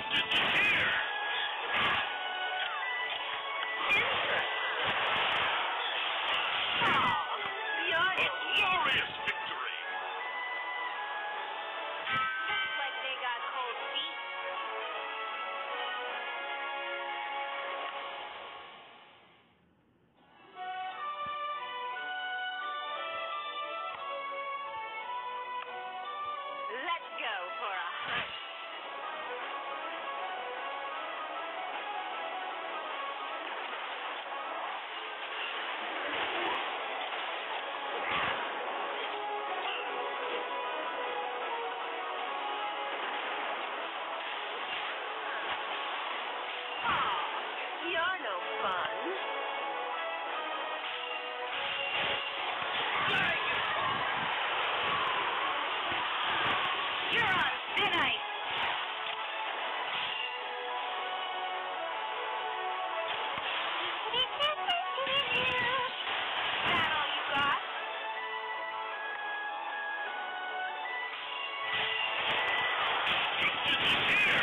Did you hear? A glorious victory! Looks like they got cold feet. Let's go for a hunt. You're no fun. You're on thin ice. That all you got? Did you hear?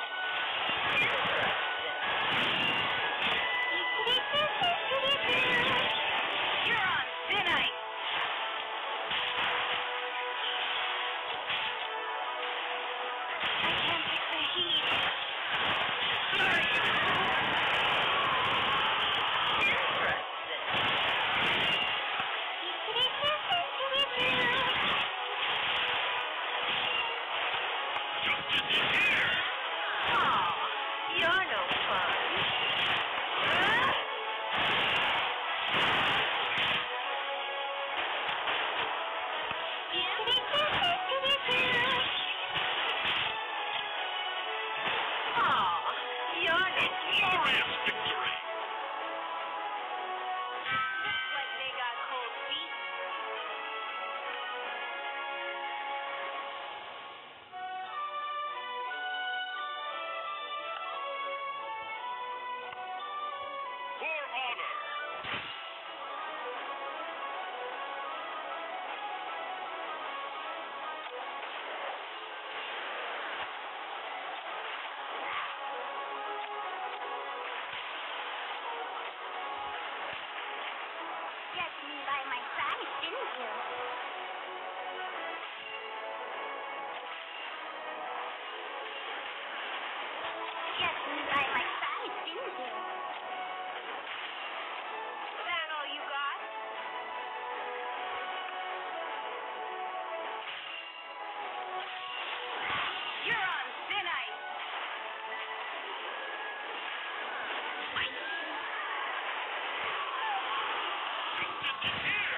You're on thin ice. I can't take the heat. Did you hear? Aw, you're no fun. Aw, you're A no glorious victory! Looks like they got cold feet. For honor! Guessed me by my size, didn't you? Guessed me by my size, didn't you? That all you got? You're on thin ice. Did you hear?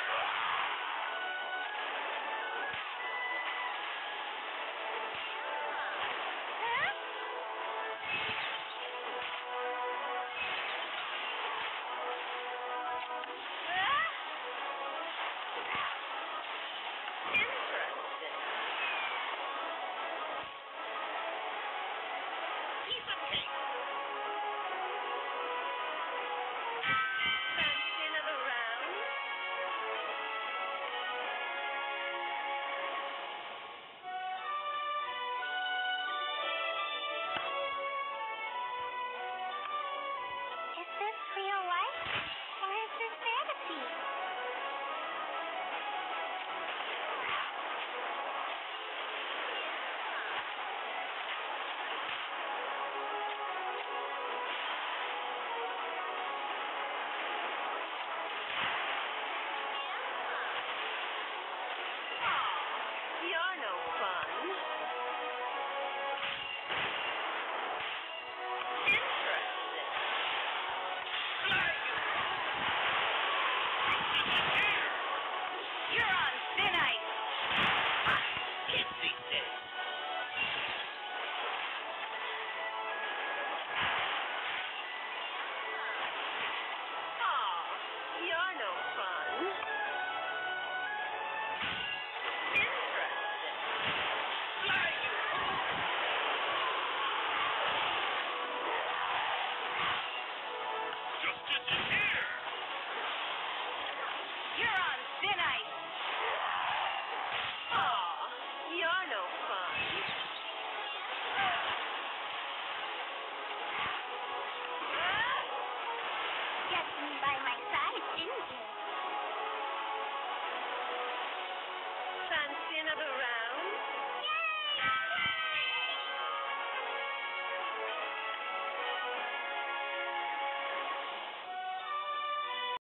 Interesting. Piece of cake!